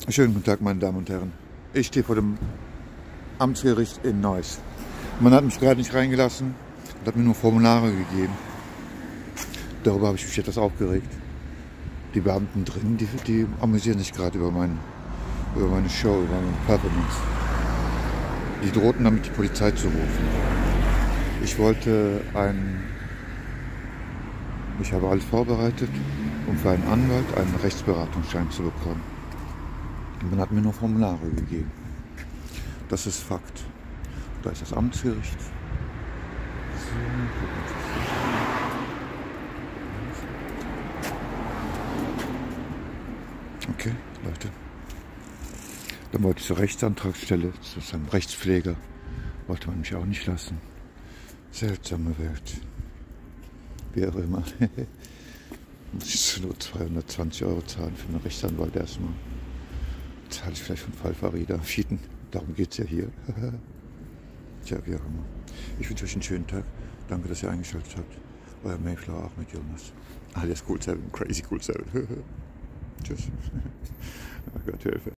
Schönen guten Tag, meine Damen und Herren. Ich stehe vor dem Amtsgericht in Neuss. Man hat mich gerade nicht reingelassen und hat mir nur Formulare gegeben. Darüber habe ich mich etwas aufgeregt. Die Beamten drin, die amüsieren sich gerade über meine Show, über meine Performance. Die drohten damit, die Polizei zu rufen. Ich habe alles vorbereitet, um für einen Anwalt einen Rechtsberatungsschein zu bekommen. Und man hat mir nur Formulare gegeben. Das ist Fakt. Da ist das Amtsgericht. Okay, Leute. Dann wollte ich zur Rechtsantragsstelle, zu seinem Rechtspfleger. Wollte man mich auch nicht lassen. Seltsame Welt. Wie auch immer. Muss ich nur 220 € zahlen für einen Rechtsanwalt erstmal. Zahle ich vielleicht von Fall Farida. Fieten. Darum geht es ja hier. Tja, wie auch immer. Ich wünsche euch einen schönen Tag. Danke, dass ihr eingeschaltet habt. Euer Mayflower Ahmed Jonas. Alias Cool 7, Crazy Cool 7. Tschüss. Oh Gott, Hilfe.